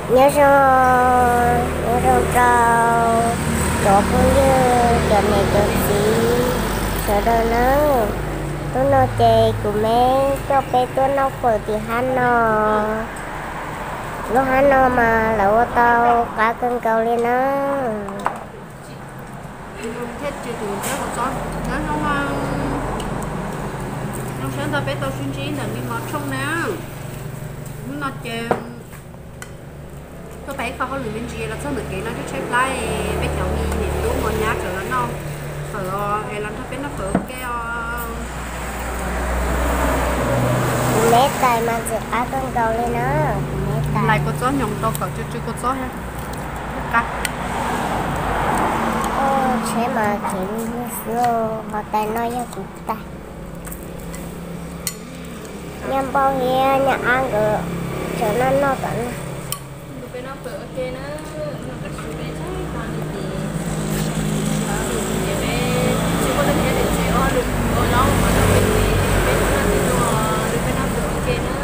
nhớ rồi trâu chỗ cũng như chỗ này chỗ gì chỗ đó nữa tôi nói chơi của mẹ cho bé tôi nó phở thì hắn nó lúc hắn nó mà lẩu tao cá cân cầu lên nó thế chỉ tụi nó có gió nó sáng ta bé tao suy nghĩ là đi mà trong nè nó chơi tôi bé không có lười bên gì là sao được cái nó chút chép lại bé cháu mi thì đúng mà nhát rồi nó phở làm cho bé nó phở cái mẹ tay mà sẽ cá cân cầu lên nó mẹ tay lại có gió nhồng to cỡ chưa có gió ha cắt chế mà kiếm như xưa họ tay nói với cụ tay nhằm bao nhiêu nhà ăn ở chỗ nó tận bên nó phở ok nó cái số bé chắc còn thì bé chưa có được nhà để chơi ở được ở đâu mà nó bên bên nó thì nó bên nó phở ok nó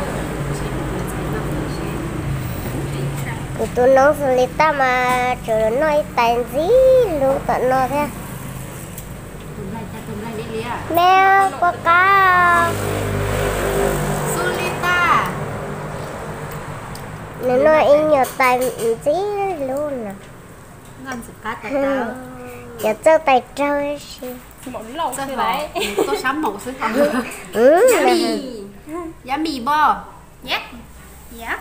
của tôi nói xử lý ta mà chỗ nói tay gì luôn tận nó thế mẹ có cá Sulita nếu nói in nhiều tay gì luôn nè ngon sự cá tay tao giờ cho tay trâu gì món lẩu sao vậy tôi sắm màu xứ không giá mì bò yes yes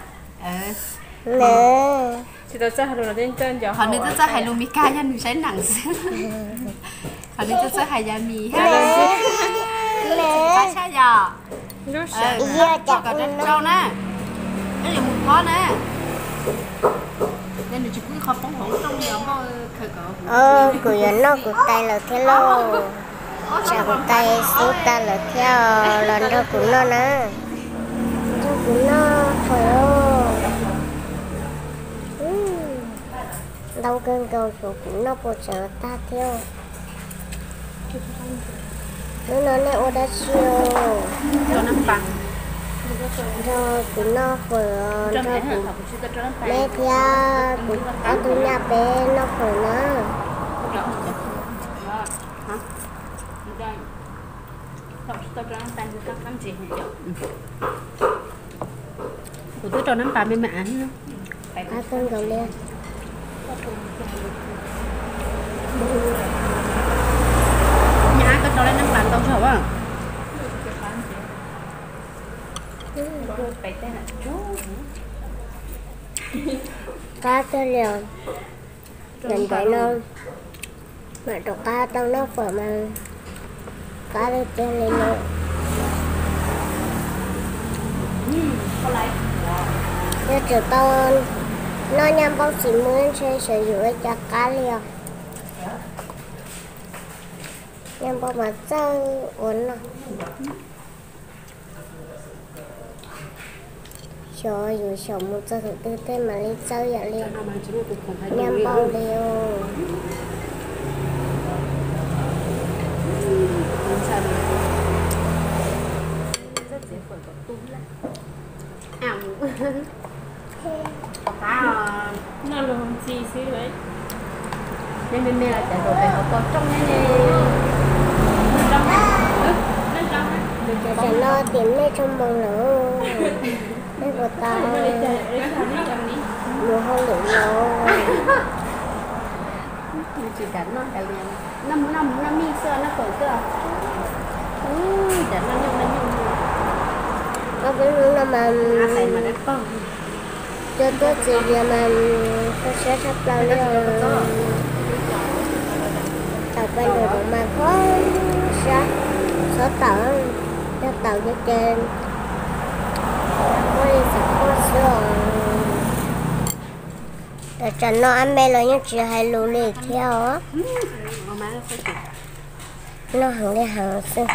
nè chị tôi chắc là trên trên giờ họ nên tôi chắc hay luôn mì cá nhân sẽ nặng xứ họ nên tôi chắc hay giá mì ha nè sao giờ lúc giờ cho cả trên trâu nè cái gì một khó nè nên là chỉ cứ không bóng hổng trong giờ mà khởi cỡ của nó của tay là cái lô chẳng tay số ta là theo lần đó của nó nè trong của nó phải đâu cơn cầu của nó bộ trợ ta theo nó này ô đã chiều cho nó bằng rồi của nó phải rồi mẹ theo của ở tôi nhà bé nó phải nó của tôi cho nó bàn bên mẹ nữa cá cân cầu lên nhà cái đó lên nó bàn tao sợ quá cá tôi liền lần vậy nó mà đồ cá tao nó phải mà cá lên trên lên nó giờ chiều tao nó nhắm bao chỉ muốn chơi sử dụng cho cá liền nhắm bao mà chơi uốn nào cho dù sống một giờ thứ tư tên mà lên chơi vậy liền nhắm bao liều nó là không gì xíu đấy nên mẹ là chạy đồ về học trong này cho nó tiến lên trong bông lửa đây của tao mùa không đủ nhiều chỉ đánh nó cái năm mi xưa nó còn cơ đánh nó nhung có cái lúc mà thầy mà đánh con cho tôi chỉ là mà tôi sẽ sắp lâu nữa tàu bên đường mà có số tàu cho tàu cho trên có đi sắp có sữa để cho nó ăn mê là những chị hay lù lì theo á nó hàng đi hàng xưa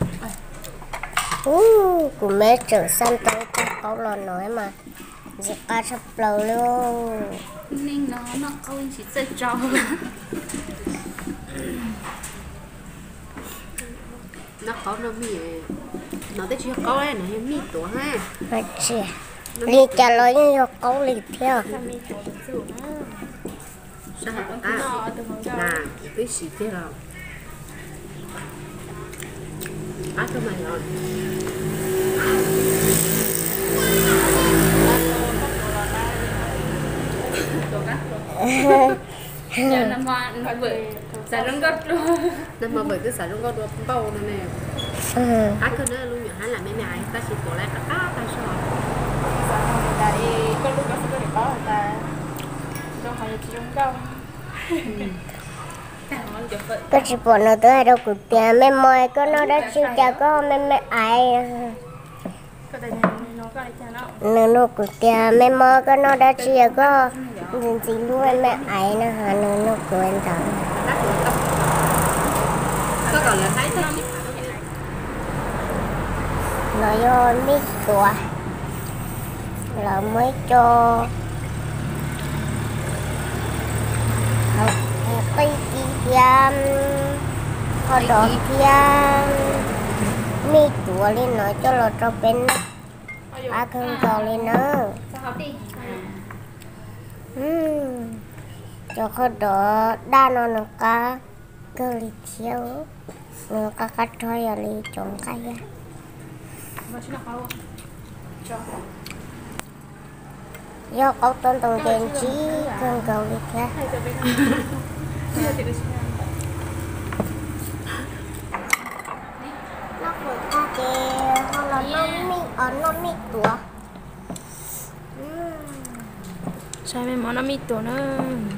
của mẹ trở sang tới tôi có lo nói mà chỉ cá sắp lâu luôn nên nó không chỉ chơi trò nó có nó mì nó tới chưa có ấy nó mì tổ ha mà chị đi trả lời như câu lì theo Là mình chỗ được rủ nó. sao hả Nó nọ từ hồi đầu. là cái gì thế rồi cho mày rồi Giờ năm hoa nói bự. Giờ nó gấp luôn. nên mà bởi cái sản luôn có đồ bao này nè cái nữa luôn nhỏ hắn là mấy mày ta chỉ cổ lại ta ta sao Tại con lúc đó sẽ có được có người ta trong họ chỉ trong công. cái chỉ bọn nó tới đâu cũng tiền mấy mồi có nó đã chịu trả có mấy ai Có thể nó có lại cho nó. nó nó cũng tiền mấy mồi có nó đã chịu có nhìn gì luôn mấy ai nó hả nó quên tao có còn là thấy thế nó vô mít tua là mới cho cái tiêm họ đổ tiêm mít tua lên nó cho nó cho bên ba cân cầu lên nó cho họ đổ đa nó cá cơ li thiếu nó cá cắt thôi à li trồng cây á do có tôn tổng tiền chí cân cầu li thiếu nó cũng ta kì họ là nó mít tua Sao mấy món nó mít tổ nữa.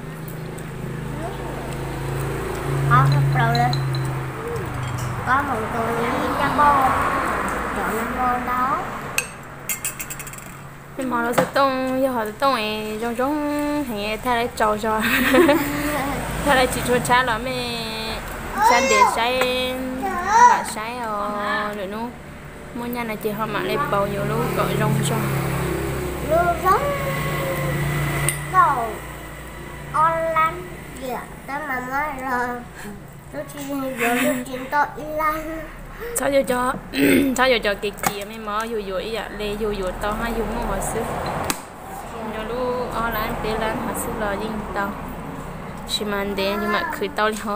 có cái pro lên có một tụi cha bò chọn năm con đó Mấy món nó sẽ tông, giờ họ sẽ tông ấy trong hình thay lại trâu cho. Thay lại chỉ cho cha là mẹ san để say và say ở nữa nó mua nhà này chỉ họ mặc lại bầu nhiều lúc gọi rong cho. lưu giống đầu online giờ tới mà mới rồi tôi chỉ giờ tôi chuyển tới Iran Sao giờ cho sao giờ cho cái kia mấy món dù dù ý ạ lê dù dù tao hay dùng mua họ xứ nhiều lúc online để làm họ xứ là gì tao chỉ mà để nhưng mà khử tao thì họ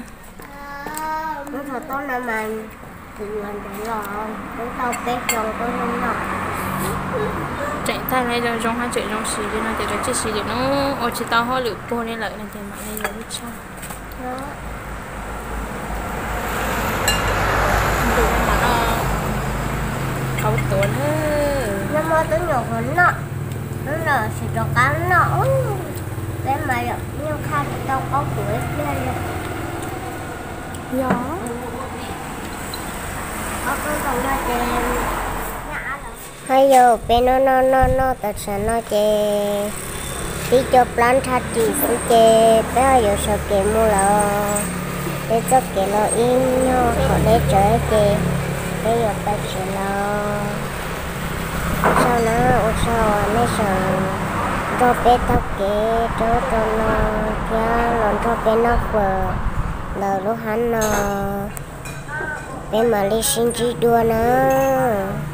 nó thật tốt là mà thì mình để rồi chúng tao biết rồi tôi không nọ chạy thay này rồi trong hai chạy trong xì cho nó chạy chạy xì để nó ở chỉ tao họ lựa cô nên lại này thì mà này rồi biết sao đó đủ mà nó không tuần hết nó mới tới nhiều hơn nọ nó là chỉ cho cá nọ để mà được nhưng khai thì tao có tuổi lên gió có con còn là chè hay giờ bên nó thật sự nó chè đi cho plan thắt chỉ sự chè bây giờ sợ kẻ mua là để cho kẻ nó in nó họ để chơi chè bây giờ bây giờ nó sao nó sợ cho bé tao kẻ cho nó kia lần cho bé nó vừa là lúc hắn nó bé mà đi sinh chi đua nữa